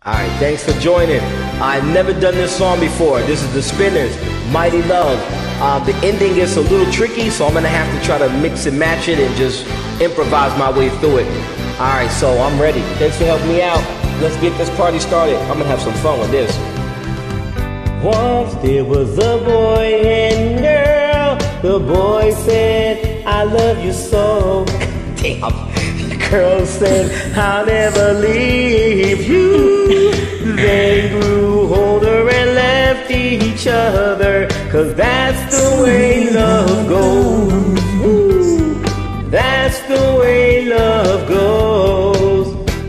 Alright, thanks for joining. I've never done this song before. This is the Spinners, Mighty Love. The ending is a little tricky, so I'm gonna have to try to mix and match it and just improvise my way through it. Alright, so I'm ready. Thanks for helping me out. Let's get this party started. I'm gonna have some fun with this. Once there was a boy and girl. The boy said, I love you so. Damn. The girl said, I'll never leave you. They grew older and left each other, 'cause that's the way love goes. Ooh, that's the way love goes.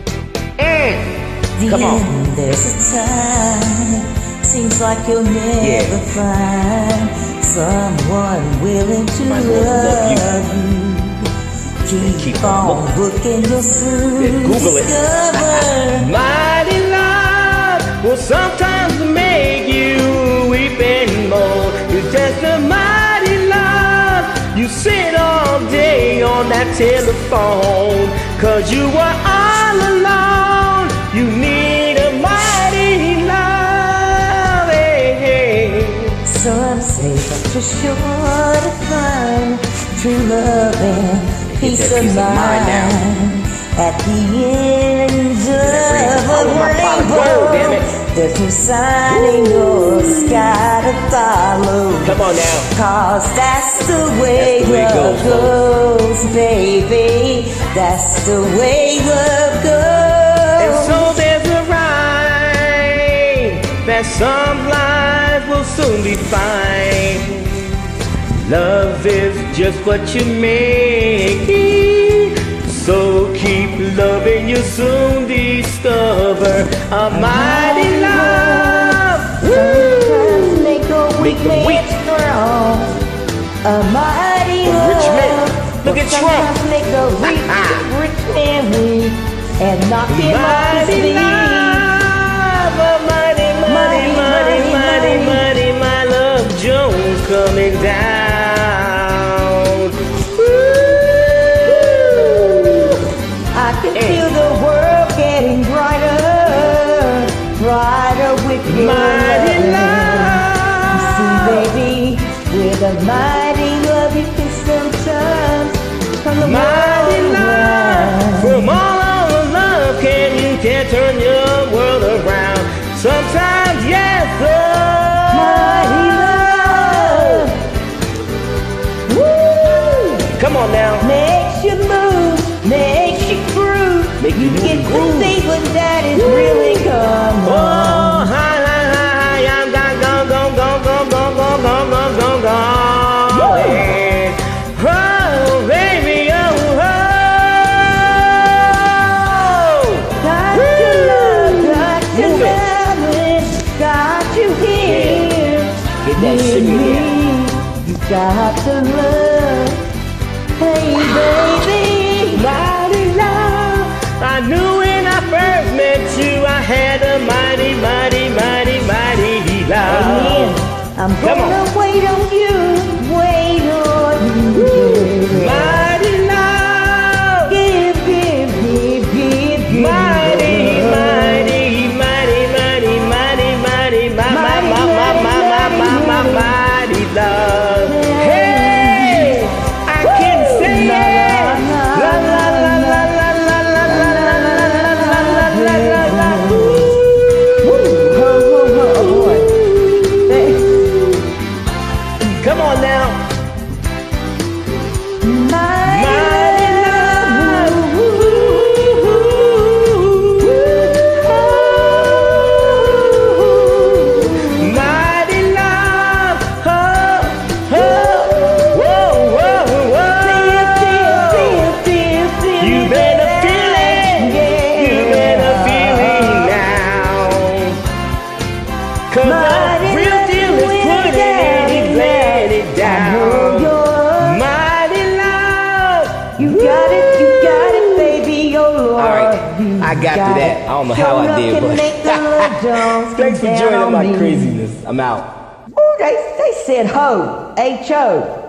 Come on. There's a time, seems like you'll never find someone willing to love you. Keep on looking, you'll soon discover. Mighty love will sometimes make you weep and moan. It's just a mighty love. You sit all day on that telephone, 'cause you were all alone. You need a mighty love. Hey, hey. Some say that you're sure to find true love and peace of mind at the end of a rainbow. There's no sign in your sky to follow. Come on now. 'Cause that's the way love goes, baby. That's the way love goes. And so there's a rhyme that some lives will soon be fine. Love is just what you make it. So keep loving, you'll soon discover a mighty love. Sometimes make a weak man strong. A mighty love. Look at Trump. Sometimes make a rich man weak and knock him off his feet. A mighty, mighty, mighty, mighty, mighty, my love Jones coming down. I can feel the world getting brighter, brighter with your mighty love. You see, baby, with a mighty love you can sometimes turn the mighty world love. around. From all the love can turn your world around. Sometimes, yes, Mighty love. Woo! Come on now. Makes you move, makes you groove. You get the feeling that is really come Oh, on. hi, hi, hi, hi, I'm gone, gone, gone, gone, gone, gone, gone, gone, gone, gone, gone. Oh, baby, oh, oh. Got your love, got your loving, got you here. Get that shit in here. You got the love, hey baby. Mighty love. I knew when I first met you, I had a mighty, mighty, mighty, mighty love. I'm gonna wait on you, wait on you. Mighty love. Give, give, give, give, give. Mighty, mighty, mighty, mighty, mighty, mighty, mighty love. Hey, I can say it. La la la la la la la la la la la la la la. Come on now. Mighty love. Mighty love. Oh, oh, whoa, whoa, whoa. You better feel it. You better feel it now. 'Cause the real deal is putting it, let it down. Mighty love. You got it, baby, oh Lord. All right, I got to that. I don't know how I did, but thanks for joining my craziness. I'm out. Oh, they said ho, H-O.